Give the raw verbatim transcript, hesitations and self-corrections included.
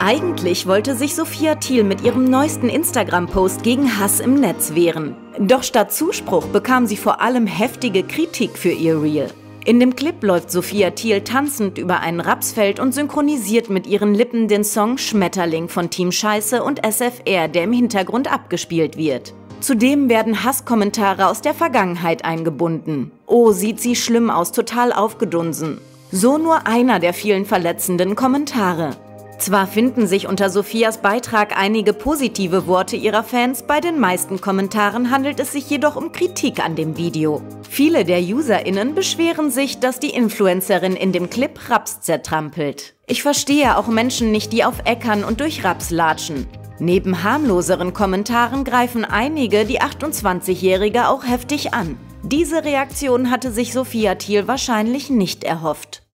Eigentlich wollte sich Sophia Thiel mit ihrem neuesten Instagram-Post gegen Hass im Netz wehren. Doch statt Zuspruch bekam sie vor allem heftige Kritik für ihr Reel. In dem Clip läuft Sophia Thiel tanzend über ein Rapsfeld und synchronisiert mit ihren Lippen den Song Schmetterling von Team Scheiße und S F R, der im Hintergrund abgespielt wird. Zudem werden Hasskommentare aus der Vergangenheit eingebunden. Oh, sieht sie schlimm aus, total aufgedunsen. So nur einer der vielen verletzenden Kommentare. Zwar finden sich unter Sophias Beitrag einige positive Worte ihrer Fans, bei den meisten Kommentaren handelt es sich jedoch um Kritik an dem Video. Viele der UserInnen beschweren sich, dass die Influencerin in dem Clip Raps zertrampelt. Ich verstehe auch Menschen nicht, die auf Äckern und durch Raps latschen. Neben harmloseren Kommentaren greifen einige die achtundzwanzigjährige auch heftig an. Diese Reaktion hatte sich Sophia Thiel wahrscheinlich nicht erhofft.